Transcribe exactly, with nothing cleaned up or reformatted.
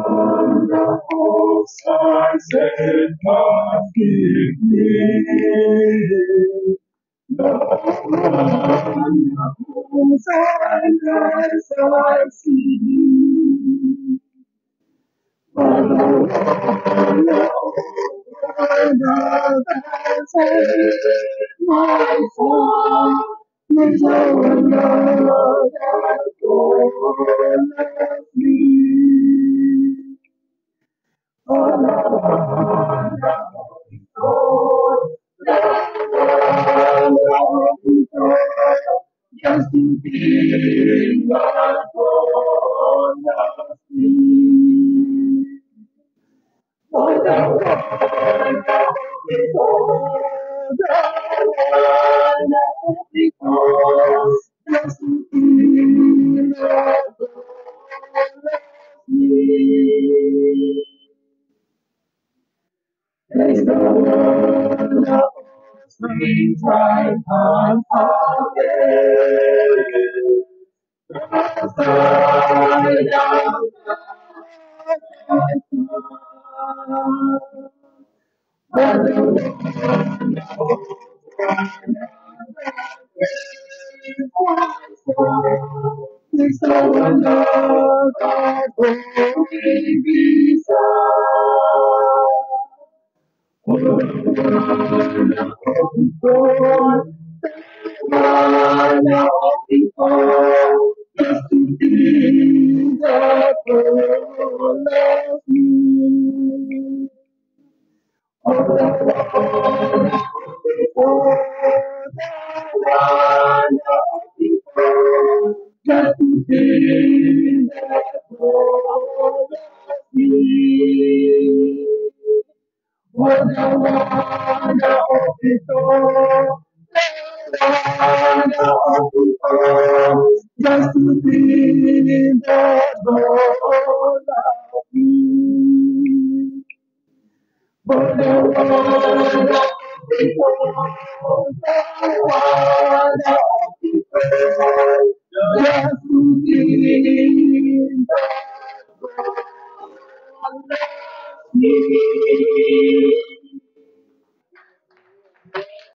hosts, I said, God give me the hosts and eyes I see. But the one that saves my soul is our love that calls me. Oh, Lord, just to be the one of me. For the one because just to be the one of me. There's no one else brings right on forget. Side out but the one is so love that only beside. Oh, before, before, just to be the one of me. Oh, before, before, just to be the one of me. What a wonderful people, wonderful people, just to be the Lord of me. What a wonderful people, wonderful people, just to be the Lord of me.